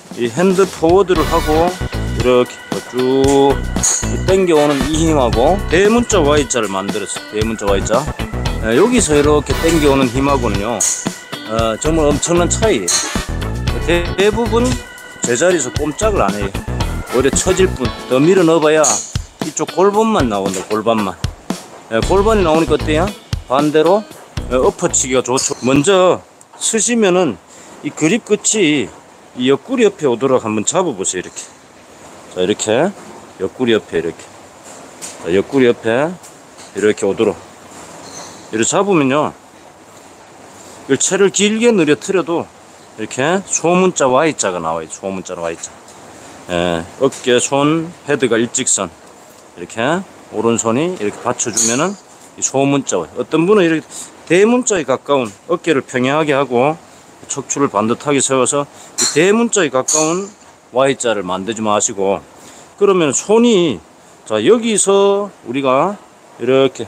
이 핸드 포워드를 하고 이렇게 쭉 당겨오는 이 힘하고 대문자 Y자를 만들었어요. 대문자 Y자. 여기서 이렇게 당겨오는 힘하고는요 정말 엄청난 차이예요. 대부분 제자리에서 꼼짝을 안 해요. 오히려 처질 뿐. 더 밀어 넣어봐야 이쪽 골반만 나온다. 골반만. 골반이 나오니까 어때요? 반대로 엎어치기가 좋죠. 먼저 쓰시면은 이 그립 끝이 이 옆구리 옆에 오도록 한번 잡아보세요. 이렇게. 자, 이렇게 옆구리 옆에 이렇게. 자, 옆구리 옆에 이렇게 오도록 이렇게 잡으면요, 이 채를 길게 늘어뜨려도 이렇게 소문자 Y자가 나와요. 소문자 Y자. 어깨, 손, 헤드가 일직선. 이렇게 오른손이 이렇게 받쳐주면은 이 소문자 Y. 어떤 분은 이렇게 대문자에 가까운 어깨를 평행하게 하고 척추를 반듯하게 세워서 이 대문자에 가까운 Y자를 만들지 마시고, 그러면 손이, 자, 여기서 우리가 이렇게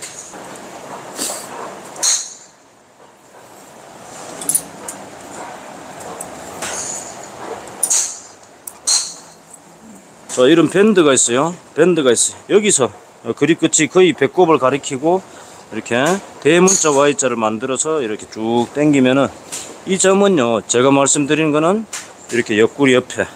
자, 이런 밴드가 있어요. 밴드가 있어요. 여기서 그립 끝이 거의 배꼽을 가리키고 이렇게 대문자 Y자를 만들어서 이렇게 쭉 당기면은, 이 점은요, 제가 말씀드리는 거는 이렇게 옆구리 옆에,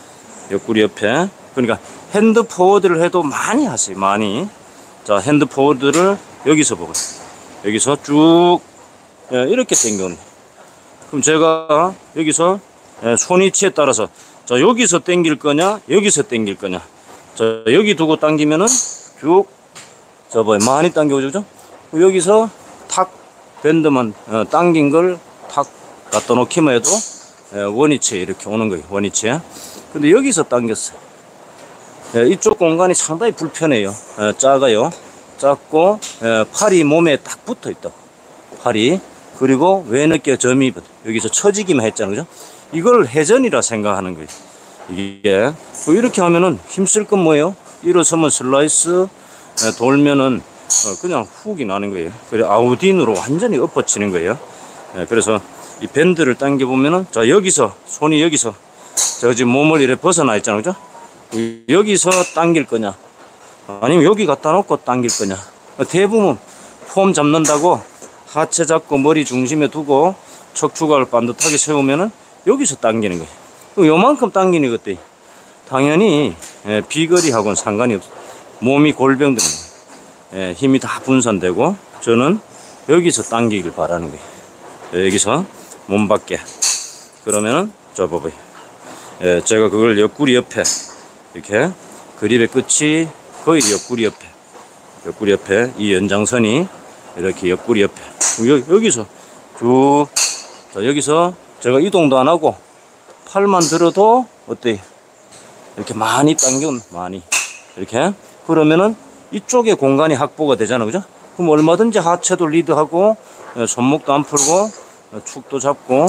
그러니까 핸드 포워드를 해도 많이 하세요. 많이. 자, 핸드 포워드를 여기서 보고, 여기서 쭉 이렇게 당겨오는. 그럼 제가 여기서 손 위치에 따라서, 자, 여기서 당길 거냐, 여기서 당길 거냐. 자, 여기 두고 당기면은 쭉, 자, 뭐야, 많이 당겨오죠, 그죠? 여기서 탁 밴드만 당긴 걸 탁 갖다 놓기만 해도 원위치에 이렇게 오는 거예요. 원위치에. 근데 여기서 당겼어요. 이쪽 공간이 상당히 불편해요. 작아요. 작고 팔이 몸에 딱 붙어 있다. 팔이. 그리고 외느껴 점이 여기서 처지기만 했잖아요, 그죠? 이걸 회전이라 생각하는 거예요. 이게 이렇게 하면은 힘쓸 건 뭐예요? 일어서면 슬라이스, 돌면은 그냥 훅이 나는 거예요. 그래 아우딘으로 완전히 엎어치는 거예요. 그래서 이 밴드를 당겨 보면은, 자, 여기서 손이 여기서 저 지금 몸을 이렇게 벗어나 있잖아요, 그죠? 여기서 당길 거냐, 아니면 여기 갖다 놓고 당길 거냐. 대부분 폼 잡는다고 하체 잡고 머리 중심에 두고 척추각을 반듯하게 세우면은 여기서 당기는 거예요. 요만큼 당기는 것도 당연히 비거리하고는 상관이 없어. 몸이 골병 되는 거예요. 힘이 다 분산되고, 저는 여기서 당기길 바라는 거예요. 여기서 몸 밖에. 그러면은 저 봐봐요. 제가 그걸 옆구리 옆에 이렇게 그립의 끝이 거의 옆구리 옆에 이 연장선이 이렇게 옆구리 옆에 여기서 쭉, 자, 여기서 제가 이동도 안 하고 팔만 들어도 어때요? 이렇게 많이 당겨, 많이 이렇게. 그러면은 이쪽에 공간이 확보가 되잖아요, 그죠? 그럼 얼마든지 하체도 리드하고 손목도 안 풀고 축도 잡고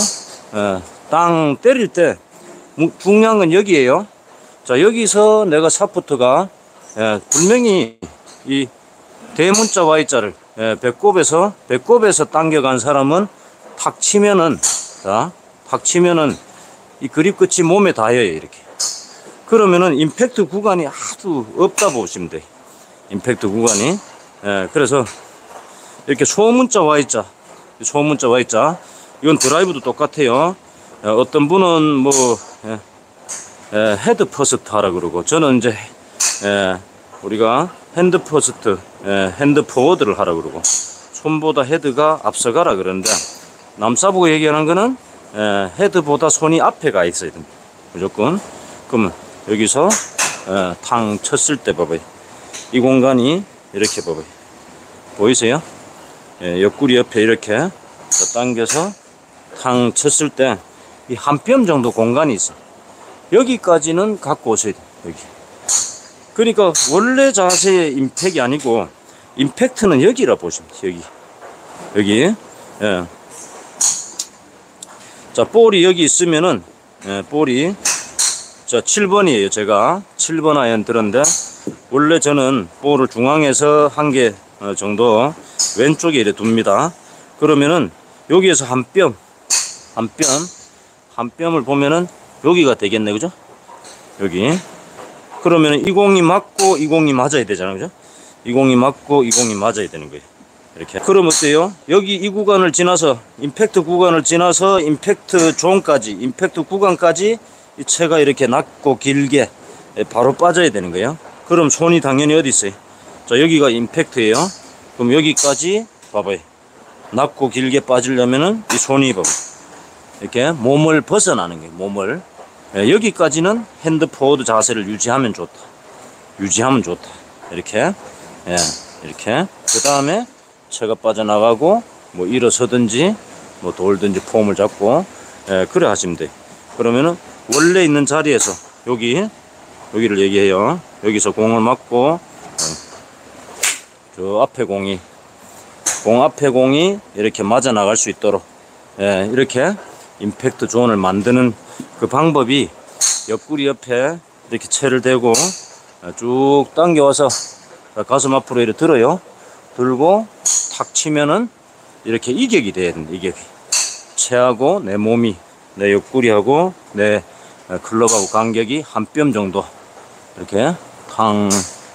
땅 때릴 때 중요한 건 여기에요. 자, 여기서 내가 샤프트가 분명히 이 대문자 Y자를 배꼽에서 당겨간 사람은 탁 치면은, 자, 탁 치면은 이 그립 끝이 몸에 닿아요, 이렇게. 그러면은 임팩트 구간이 아주 없다 보시면 돼. 임팩트 구간이. 그래서 이렇게 소문자 Y자, 이건 드라이브도 똑같아요. 어떤 분은 뭐 헤드 퍼스트 하라 그러고, 저는 이제 우리가 핸드 퍼스트, 핸드 포워드를 하라 그러고, 손보다 헤드가 앞서가라 그러는데, 남사보고 얘기하는 거는 헤드보다 손이 앞에 가 있어야 됩니다. 무조건. 그러면 여기서 탕 쳤을 때 봐봐요. 이 공간이 이렇게 봐봐요. 보이세요? 옆구리 옆에 이렇게 당겨서 탕 쳤을 때 이 한 뼘 정도 공간이 있어. 여기까지는 갖고 오셔야 돼요. 여기. 그러니까 원래 자세의 임팩이 아니고, 임팩트는 여기라 보시면 돼요. 여기. 자, 볼이 여기 있으면은, 볼이, 자, 7번이에요. 제가 7번 아이언 들었는데, 원래 저는 볼을 중앙에서 한 개 정도 왼쪽에 이렇게 둡니다. 그러면은 여기에서 한 뼘을 보면은 여기가 되겠네, 그죠? 여기. 그러면 이 공이 맞고 이 공이 맞아야 되잖아요, 그죠? 이 공이 맞고 이 공이 맞아야 되는 거예요. 이렇게. 그럼 어때요? 여기 이 구간을 지나서, 임팩트 구간을 지나서 임팩트 존까지, 임팩트 구간까지 이 채가 이렇게 낮고 길게 바로 빠져야 되는 거예요. 그럼 손이 당연히 어디 있어요? 자, 여기가 임팩트예요. 그럼 여기까지 봐봐요. 낮고 길게 빠지려면은 이 손이 봐봐요. 이렇게 몸을 벗어나는 거예요. 몸을. 여기까지는 핸드 포워드 자세를 유지하면 좋다. 유지하면 좋다. 이렇게. 이렇게. 그 다음에 채가 빠져나가고 뭐 일어서든지 뭐 돌든지 폼을 잡고 그래 하시면 돼요. 그러면은 원래 있는 자리에서 여기를 얘기해요. 여기서 공을 맞고 저 앞에 공이 앞에 공이 이렇게 맞아 나갈 수 있도록 이렇게 임팩트 존을 만드는 그 방법이 옆구리 옆에 이렇게 채를 대고 쭉 당겨와서 가슴 앞으로 이렇게 들어요. 들고 탁 치면은 이렇게 이격이 돼야 된다. 이격이. 채하고 내 몸이, 내 옆구리하고 내 클럽하고 간격이 한 뼘 정도 이렇게 탕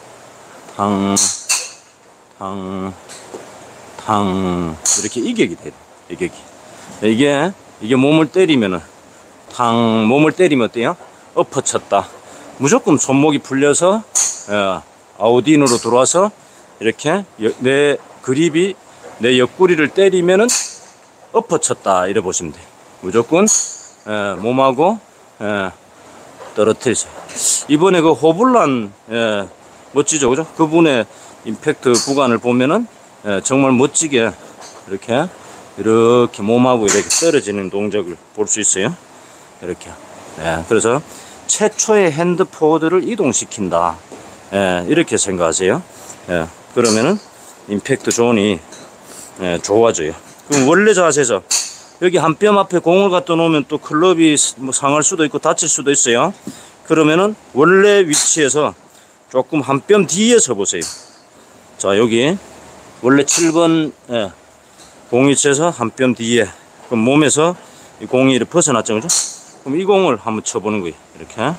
이렇게 이격이 돼야 돼. 이격이. 이게 몸을 때리면은 몸을 때리면 어때요? 엎어쳤다. 무조건 손목이 풀려서 아웃인으로 들어와서 이렇게 내 그립이 내 옆구리를 때리면은 엎어쳤다. 이래 보시면 돼요. 무조건 몸하고 떨어뜨리세요. 이번에 그 호블란 멋지죠, 그죠? 그분의 임팩트 구간을 보면은 정말 멋지게 이렇게 몸하고 이렇게 떨어지는 동작을 볼 수 있어요. 이렇게. 그래서 최초의 핸드 포워드를 이동시킨다. 이렇게 생각하세요. 그러면은 임팩트 존이 좋아져요. 그럼 원래 자세에서 여기 한 뼘 앞에 공을 갖다 놓으면 또 클럽이 뭐 상할 수도 있고 다칠 수도 있어요. 그러면은 원래 위치에서 조금 한 뼘 뒤에 서 보세요. 자, 여기 원래 7번 공 위치에서 한 뼘 뒤에. 그럼 몸에서 이 공이 이렇게 벗어났죠, 그죠? 그럼 이 공을 한번 쳐보는 거예요. 이렇게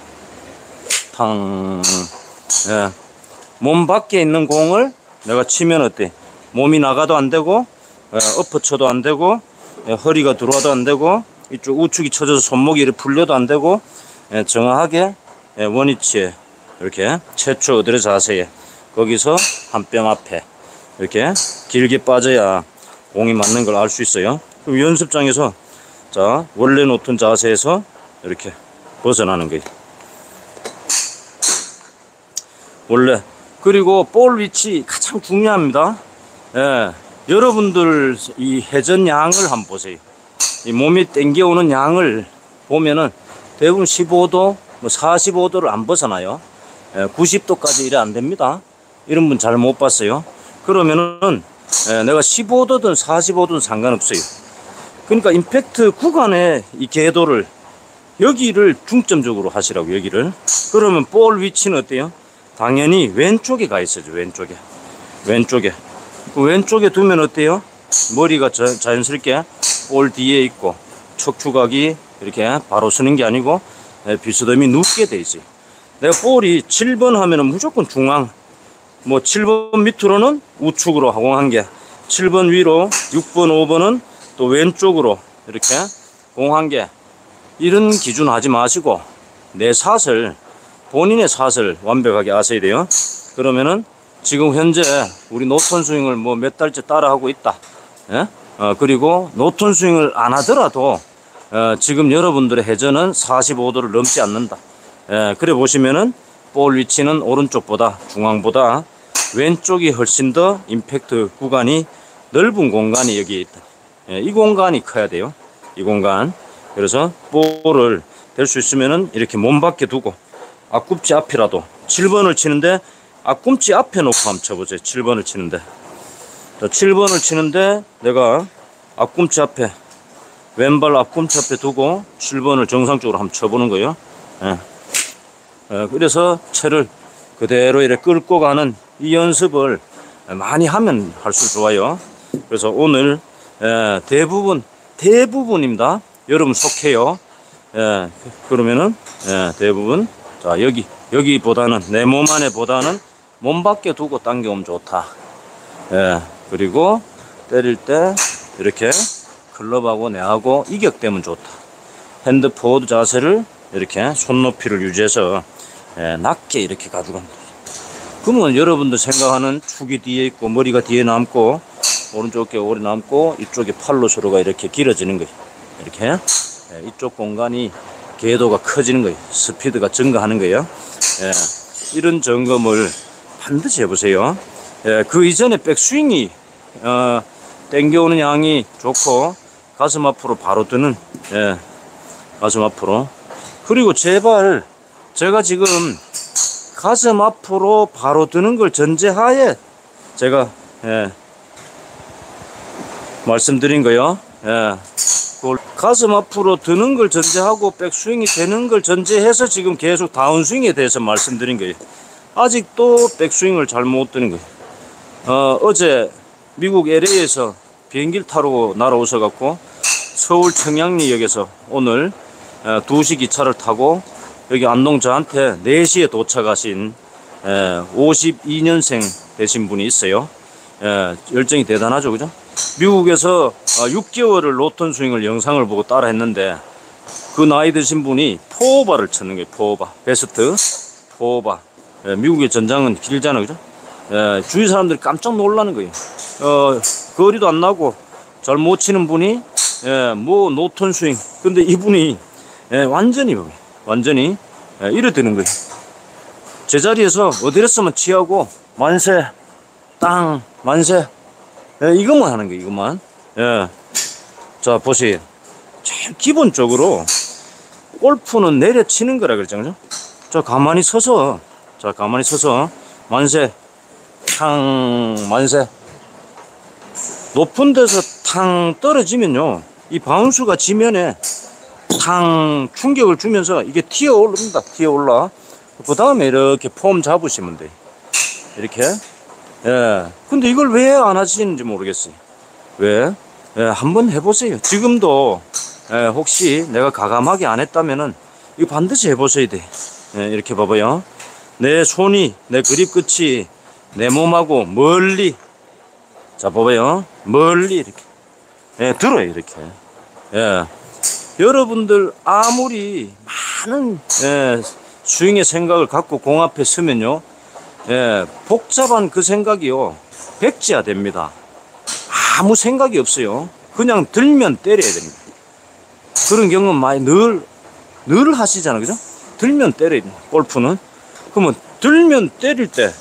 몸 밖에 있는 공을 내가 치면 어때? 몸이 나가도 안 되고 엎어쳐도 안 되고 허리가 들어와도 안 되고 이쪽 우측이 쳐져서 손목이 이렇게 풀려도 안 되고 정확하게 원위치에 이렇게 최초 어드레 자세에 거기서 한 뼘 앞에 이렇게 길게 빠져야 공이 맞는 걸 알 수 있어요. 그럼 연습장에서 자, 원래 놓던 자세에서 이렇게 벗어나는 거예요. 원래. 그리고 볼 위치 가장 중요합니다. 여러분들 이 회전 양을 한번 보세요. 이 몸이 당겨오는 양을 보면은 대부분 15도, 뭐 45도를 안 벗어나요. 90도까지 이래 안 됩니다. 이런 분 잘 못 봤어요. 그러면은 내가 15도든 45도든 상관없어요. 그러니까 임팩트 구간의 이 궤도를 여기를 중점적으로 하시라고. 여기를. 그러면 볼 위치는 어때요? 당연히 왼쪽에 가 있어야죠. 왼쪽에 왼쪽에 두면 어때요? 머리가 자연스럽게 볼 뒤에 있고 척추각이 이렇게 바로 서는 게 아니고 비스듬히 눕게 돼 있어요. 내가 볼이 7번 하면은 무조건 중앙, 뭐 7번 밑으로는 우측으로 공한 게, 7번 위로 6번 5번은 또 왼쪽으로 이렇게 공한 게, 이런 기준 하지 마시고 내 샷을, 본인의 샷을 완벽하게 아셔야 돼요. 그러면은 지금 현재 우리 노턴 스윙을 뭐 몇 달째 따라 하고 있다. 그리고 노턴 스윙을 안 하더라도 지금 여러분들의 회전은 45도를 넘지 않는다. 그래 보시면은 볼 위치는 오른쪽보다, 중앙보다 왼쪽이 훨씬 더 임팩트 구간이 넓은 공간이 여기 있다. 이 공간이 커야 돼요. 이 공간. 그래서 볼을 될 수 있으면은 이렇게 몸 밖에 두고 앞꿈치 앞이라도 7번을 치는데 앞꿈치 앞에 놓고 한번 쳐보세요. 7번을 치는데. 자, 7번을 치는데 내가 앞꿈치 앞에, 왼발 앞꿈치 앞에 두고 7번을 정상적으로 한번 쳐보는 거예요. 그래서 채를 그대로 이렇게 끌고 가는 이 연습을 많이 하면 할수록 좋아요. 그래서 오늘 대부분입니다. 여러분 속해요. 예, 그러면은, 예, 대부분, 자, 여기보다는, 내 몸 안에 보다는 몸 밖에 두고 당겨오면 좋다. 예, 그리고 때릴 때, 이렇게 클럽하고 내하고 이격되면 좋다. 핸드 포워드 자세를 이렇게 손높이를 유지해서, 예, 낮게 이렇게 가져간다. 그러면 여러분들 생각하는 축이 뒤에 있고, 머리가 뒤에 남고, 오른쪽 어깨 오래 남고, 이쪽에 팔로 서로가 이렇게 길어지는 거예요. 이렇게. 예, 이쪽 공간이 궤도가 커지는 거예요. 스피드가 증가하는 거예요. 예, 이런 점검을 반드시 해보세요. 예, 그 이전에 백스윙이 당겨오는 양이 좋고 가슴 앞으로 바로 드는, 예, 가슴 앞으로. 그리고 제발 제가 지금 가슴 앞으로 바로 드는 걸 전제하에 제가, 예, 말씀드린 거요. 예. 가슴 앞으로 드는 걸 전제하고 백스윙이 되는 걸 전제해서 지금 계속 다운스윙에 대해서 말씀드린 거예요. 아직도 백스윙을 잘 못 드는 거예요. 어제 미국 LA에서 비행기를 타러 날아오셔 갖고 서울 청량리역에서 오늘 2시 기차를 타고 여기 안동 저한테 4시에 도착하신 52년생 되신 분이 있어요. 열정이 대단하죠, 그죠? 미국에서 6개월을 로턴 스윙을 영상을 보고 따라 했는데 그 나이 드신 분이 포오바를 쳤는 거예요. 포오바. 베스트 포오바. 미국의 전장은 길잖아요, 그죠? 주위 사람들이 깜짝 놀라는 거예요. 거리도 안 나고 잘 못 치는 분이, 뭐 노턴 스윙. 근데 이분이 완전히 이래 되는 거예요. 제자리에서 어디랬으면 치하고 만세 땅 만세, 이것만 하는 거예요. 이것만. 예. 자, 보세요. 제일 기본적으로 골프는 내려치는 거라 그랬잖아요. 자, 가만히 서서 만세 탕 만세. 높은 데서 탕 떨어지면요, 이 바운스가 지면에 탕 충격을 주면서 이게 튀어 오릅니다. 튀어 올라. 그 다음에 이렇게 폼 잡으시면 돼요. 이렇게. 예. 근데 이걸 왜 안 하시는지 모르겠어요. 왜? 예, 한번 해보세요. 지금도, 혹시 내가 가감하게 안 했다면은 이거 반드시 해보셔야 돼. 예, 이렇게 봐봐요. 내 손이, 내 그립 끝이 내 몸하고 멀리, 자, 봐봐요. 멀리 이렇게. 예, 들어요. 이렇게. 예. 여러분들 아무리 많은, 스윙의 생각을 갖고 공 앞에 서면요, 예, 복잡한 그 생각이요, 백지화 됩니다. 아무 생각이 없어요. 그냥 들면 때려야 됩니다. 그런 경험 많이 늘 하시잖아요, 그죠? 들면 때려야 됩니다. 골프는. 그러면 들면 때릴 때,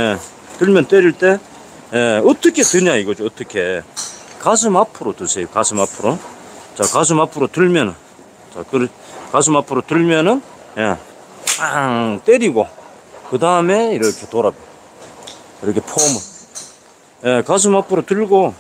어떻게 드냐 이거죠. 어떻게? 가슴 앞으로 드세요. 가슴 앞으로. 자, 가슴 앞으로 들면은, 자, 가슴 앞으로 들면은, 빵 때리고, 그 다음에 이렇게 돌아, 이렇게 폼을, 가슴 앞으로 들고,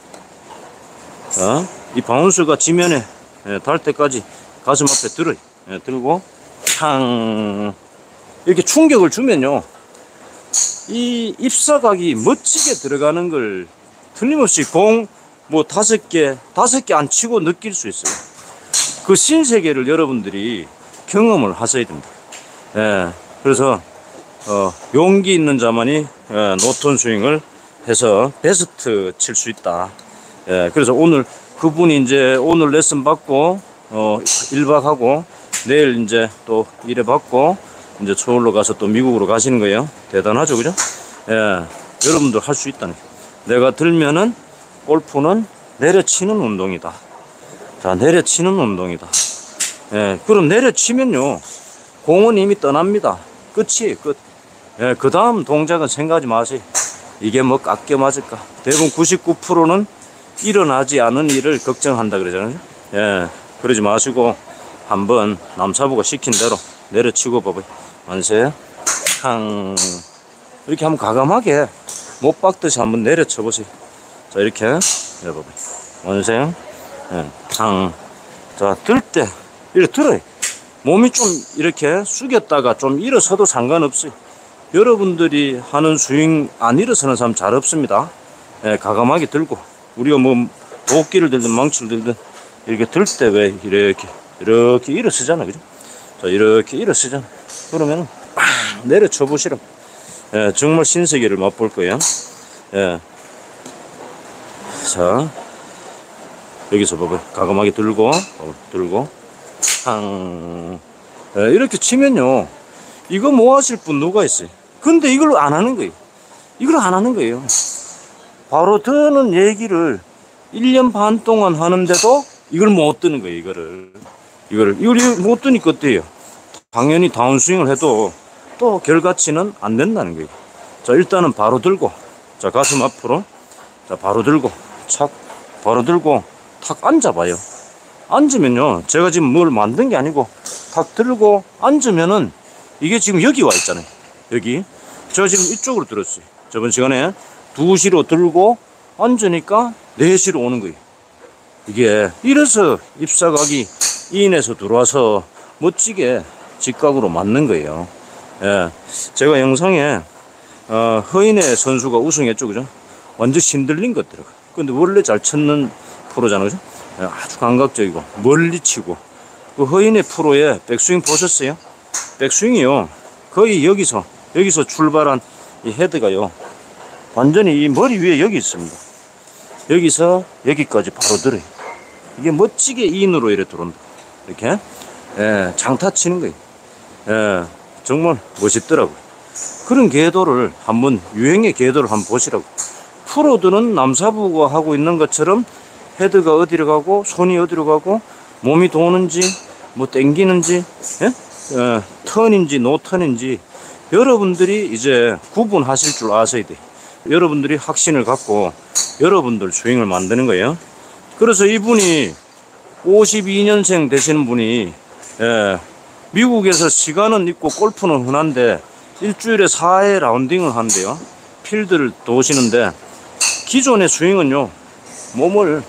이 바운스가 지면에 닿을 때까지 가슴 앞에 들어요. 들고 탕 이렇게 충격을 주면요, 이 입사각이 멋지게 들어가는 걸 틀림없이 공 뭐 5개 안 치고 느낄 수 있어요. 그 신세계를 여러분들이 경험을 하셔야 됩니다. 그래서 용기 있는 자만이 노턴 스윙을 해서 베스트 칠 수 있다. 그래서 오늘 그분이 이제 오늘 레슨 받고 1박 하고 내일 이제 또 1회 받고 이제 서울로 가서 또 미국으로 가시는 거예요. 대단하죠, 그죠? 여러분들 할 수 있다는 거예요. 내가 들면은 골프는 내려치는 운동이다. 자, 내려치는 운동이다. 그럼 내려치면요, 공은 이미 떠납니다. 끝이에요, 끝. 그 다음 동작은 생각하지 마세요. 이게 뭐 깎여 맞을까? 대부분 99%는 일어나지 않은 일을 걱정한다 그러잖아요. 그러지 마시고 한번 남사부가 시킨 대로 내려치고 봐봐요. 만세 탕 이렇게 한번 가감하게 못 박듯이 한번 내려쳐 보세요. 자, 이렇게 내려봐봐요. 만세 탕. 자, 들 때 이렇게 들어요. 몸이 좀 이렇게 숙였다가 좀 일어서도 상관없어요. 여러분들이 하는 스윙 안 일어서는 사람 잘 없습니다. 가감하게 들고, 우리가 뭐 도끼를 들든 망치를 들든 이렇게 들 때 왜 이렇게 이렇게 일어서잖아, 그죠? 자, 이렇게 일어서잖아. 그러면 내려쳐 보시라. 예, 정말 신세계를 맛볼 거예요. 예. 자, 여기서 봐봐요. 과감하게 들고, 예, 이렇게 치면요. 이거 뭐 하실 분 누가 있어요? 근데 이걸 안 하는 거예요. 이걸 안 하는 거예요. 바로 드는 얘기를 1년 반 동안 하는데도 이걸 못 드는 거예요, 이걸 못 드니까 어때요? 당연히 다운스윙을 해도 또 결과치는 안 된다는 거예요. 자, 일단은 바로 들고, 자, 가슴 앞으로, 자, 바로 들고, 착, 바로 들고, 탁 앉아봐요. 앉으면요, 제가 지금 뭘 만든 게 아니고, 탁 들고 앉으면은, 이게 지금 여기 와 있잖아요. 여기. 저 지금 이쪽으로 들었어요. 저번 시간에 2시로 들고 앉으니까 4시로 오는 거예요. 이게 이래서 입사각이 이인에서 들어와서 멋지게 직각으로 맞는 거예요. 예. 제가 영상에 허인의 선수가 우승했죠, 그죠? 완전 신들린 것 들어가. 근데 원래 잘 쳤는 프로잖아요, 그죠? 예, 아주 감각적이고 멀리 치고. 그 허인의 프로의 백스윙 보셨어요? 백스윙이요, 거의 여기서 출발한 이 헤드가요, 완전히 이 머리 위에 여기 있습니다. 여기서 여기까지 바로 들어요. 이게 멋지게 인으로 이렇게 들어온다. 이렇게. 예, 장타 치는 거예요. 예, 정말 멋있더라고요. 그런 궤도를 한번, 유행의 궤도를 한번 보시라고. 프로들은 남사부가 하고 있는 것처럼 헤드가 어디로 가고, 손이 어디로 가고, 몸이 도는지, 뭐 땡기는지, 예? 턴인지 노턴인지 여러분들이 이제 구분하실 줄 아셔야 돼. 여러분들이 확신을 갖고 여러분들 스윙을 만드는 거예요. 그래서 이분이 52년생 되시는 분이, 예, 미국에서 시간은 있고 골프는 흔한데 일주일에 4회 라운딩을 한대요. 필드를 도시는데 기존의 스윙은요, 몸을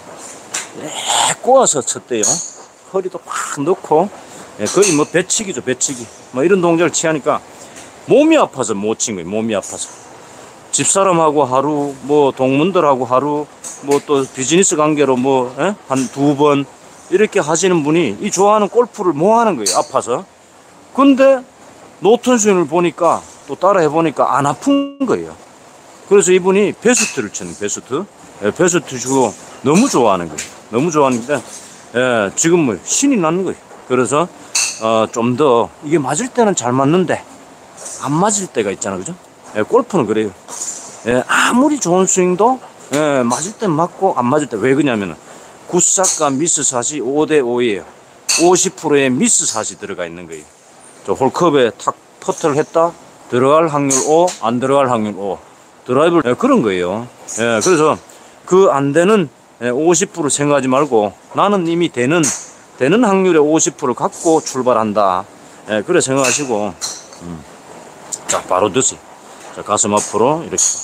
꼬아서 쳤대요. 허리도 팍 넣고, 예, 거의 뭐 배치기죠, 배치기. 뭐 이런 동작을 취하니까 몸이 아파서 못 친 거예요. 몸이 아파서. 집사람하고 하루, 뭐 동문들하고 하루, 뭐 또 비즈니스 관계로 뭐 한 2번 이렇게 하시는 분이 이 좋아하는 골프를 뭐 하는 거예요, 아파서. 근데 노턴 스윙을 보니까, 또 따라 해보니까 안 아픈 거예요. 그래서 이분이 베스트를 치는, 베스트. 예, 베스트 치고 너무 좋아하는 거예요. 너무 좋아하는데, 예, 지금 뭐 신이 나는 거예요. 그래서 좀 더 이게 맞을 때는 잘 맞는데 안 맞을 때가 있잖아, 그죠? 예, 골프는 그래요. 예, 아무리 좋은 스윙도, 예, 맞을 땐 맞고 안 맞을 때. 왜 그러냐면은 굿샷과 미스샷이 5대5예요 50%의 미스샷이 들어가 있는 거예요. 저 홀컵에 탁 퍼트를 했다, 들어갈 확률 5, 안 들어갈 확률 5. 드라이브를, 예, 그런 거예요. 예, 그래서 그 안 되는 50% 생각하지 말고 나는 이미 되는 확률의 50%를 갖고 출발한다. 예, 그래 생각하시고, 자, 바로 드세요. 자, 가슴 앞으로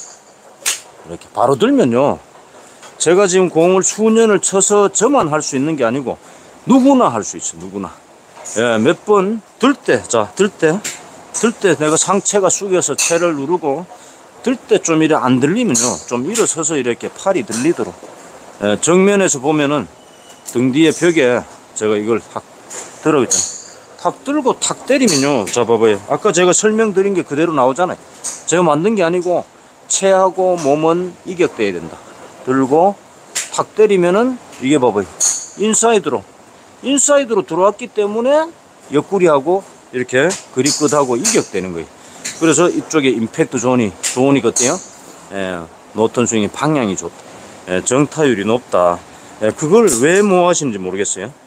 이렇게 바로 들면요, 제가 지금 공을 수년을 쳐서 저만 할 수 있는 게 아니고 누구나 할 수 있어, 누구나. 예, 몇 번 들 때, 자, 들 때 내가 상체가 숙여서 채를 누르고 들 때 좀 이래 안 들리면요, 좀 일어서서 이렇게 팔이 들리도록. 예, 정면에서 보면은 등 뒤에 벽에 제가 이걸 탁 들어있잖아요. 탁 들고 탁 때리면요, 자, 봐봐요. 아까 제가 설명드린 게 그대로 나오잖아요. 제가 만든 게 아니고 체하고 몸은 이격돼야 된다. 들고 탁 때리면은 이게 봐봐요. 인사이드로 들어왔기 때문에 옆구리하고 이렇게 그립끝하고 이격되는 거예요. 그래서 이쪽에 임팩트 존이 좋으니까 어때요? 예, 노턴 스윙의 방향이 좋다. 예, 정타율이 높다. 예, 그걸 왜 뭐 하시는지 모르겠어요.